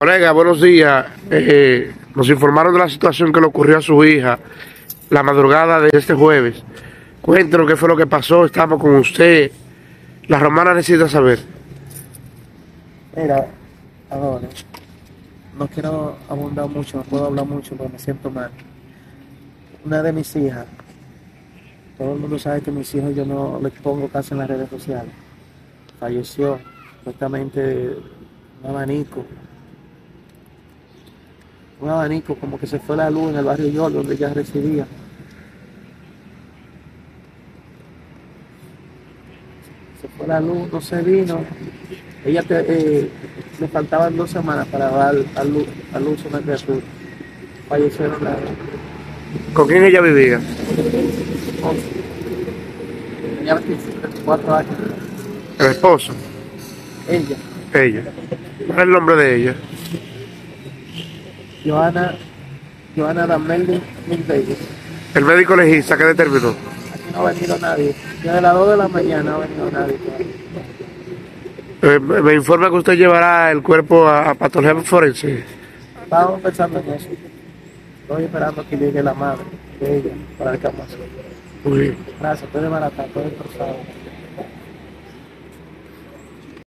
Colega, buenos días. Nos informaron de la situación que le ocurrió a su hija la madrugada de este jueves. Cuéntenos qué fue lo que pasó. Estamos con usted. La romana necesita saber. Mira, ahora, no quiero abundar mucho, no puedo hablar mucho porque me siento mal. Una de mis hijas, todo el mundo sabe que mis hijos yo no les pongo casi en las redes sociales. Falleció, supuestamente de un abanico. Un abanico, como que se fue la luz en el barrio York, donde ella residía. Se fue la luz, no se vino. Le faltaban 2 semanas para dar a luz una criatura. Fallecieron las ¿Con quién ella vivía? 11. Tenía 24 años. El esposo. Ella, Ella. ¿Cuál es el nombre de ella? Joana Damelin Davis. El médico legista que determinó. Aquí no ha venido nadie. Desde las 2 de la mañana no ha venido nadie. Me informa que usted llevará el cuerpo a patología forense. Estábamos pensando en eso. Estoy esperando que llegue la madre de ella para el que vamos a hacer. Muy bien. Gracias, estoy desbaratado, estoy destrozado.